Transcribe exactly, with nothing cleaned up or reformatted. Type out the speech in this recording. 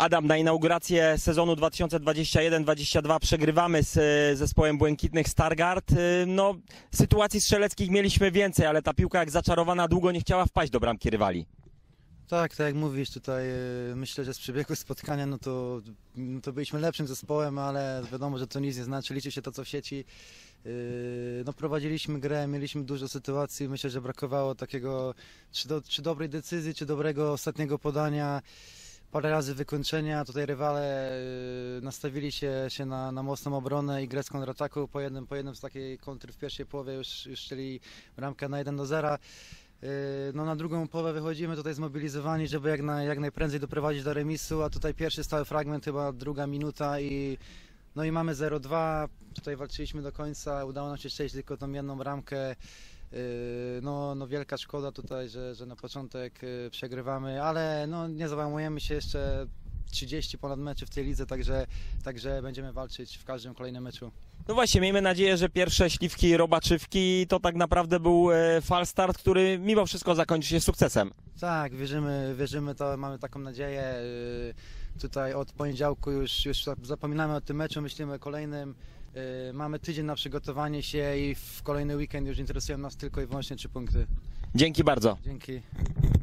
Adam, na inaugurację sezonu dwa tysiące dwudziestego pierwszego dwudziestego drugiego przegrywamy z e, zespołem Błękitnych Stargard. E, no, sytuacji strzeleckich mieliśmy więcej, ale ta piłka jak zaczarowana długo nie chciała wpaść do bramki rywali. Tak, tak jak mówisz tutaj, yy, myślę, że z przebiegu spotkania no to, no to byliśmy lepszym zespołem, ale wiadomo, że to nic nie znaczy, liczy się to co w sieci. Yy, no prowadziliśmy grę, mieliśmy dużo sytuacji, myślę, że brakowało takiego czy, do, czy dobrej decyzji, czy dobrego ostatniego podania. Parę razy wykończenia, tutaj rywale yy, nastawili się, się na, na mocną obronę i grę z kontrataku, po jednym, po jednym z takiej kontry w pierwszej połowie już, już chcieli bramkę na jeden do zera. No na drugą połowę wychodzimy tutaj zmobilizowani, żeby jak, na, jak najprędzej doprowadzić do remisu, a tutaj pierwszy stały fragment, chyba druga minuta i no i mamy zero dwa, tutaj walczyliśmy do końca, udało nam się strzelić tylko tą jedną bramkę. No, no wielka szkoda tutaj, że, że na początek przegrywamy, ale no nie załamujemy się, jeszcze trzydzieści ponad meczy w tej lidze, także, także będziemy walczyć w każdym kolejnym meczu. No właśnie, miejmy nadzieję, że pierwsze śliwki robaczywki to tak naprawdę był e, fal start, który mimo wszystko zakończy się sukcesem. Tak, wierzymy, wierzymy to, mamy taką nadzieję. Tutaj od poniedziałku już, już zapominamy o tym meczu, myślimy o kolejnym. Mamy tydzień na przygotowanie się i w kolejny weekend już interesują nas tylko i wyłącznie trzy punkty. Dzięki bardzo. Dzięki.